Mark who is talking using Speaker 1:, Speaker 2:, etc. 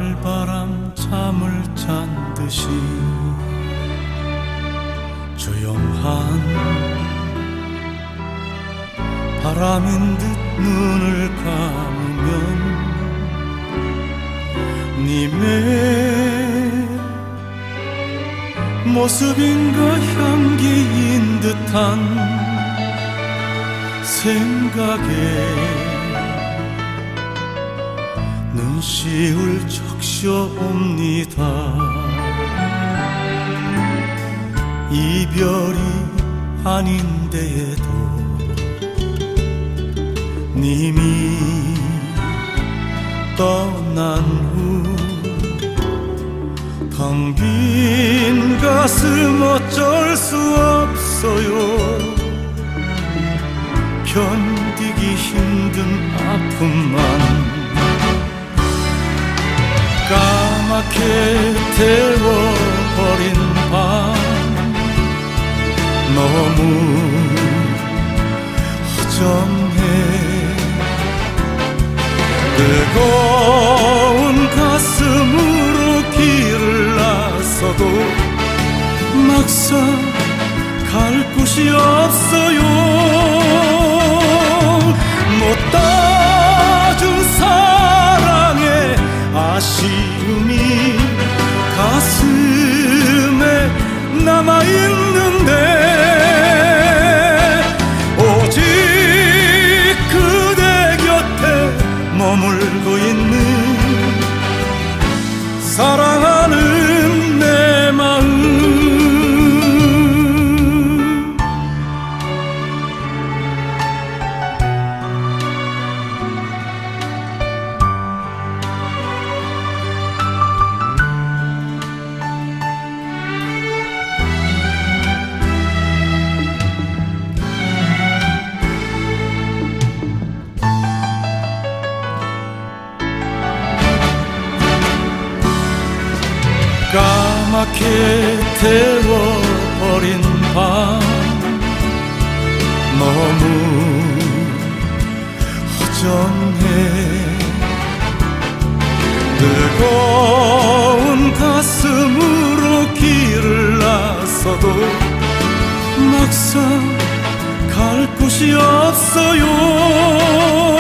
Speaker 1: 가을바람 잠을 잔 듯이 조용한 바람인 듯 눈을 감으면 님의 모습인가 향기인 듯한 생각에 눈시울 적셔옵니다. 이별이 아닌데도 님이 떠난 후 텅 빈 가슴 어쩔 수 없어요. 견디기 힘든 아픔만 까맣게 태워버린 밤 너무 허전해. 뜨거운 가슴으로 길을 나서도 막상 갈 곳이 없어요. 못 따준 사랑의 아쉬움이 가슴에 남아있는데 오직 그대 곁에 머물고 있는 사랑하는 내 마음. 까맣게 태워버린 밤 너무 허전해. 뜨거운 가슴으로 길을 나서도 막상 갈 곳이 없어요.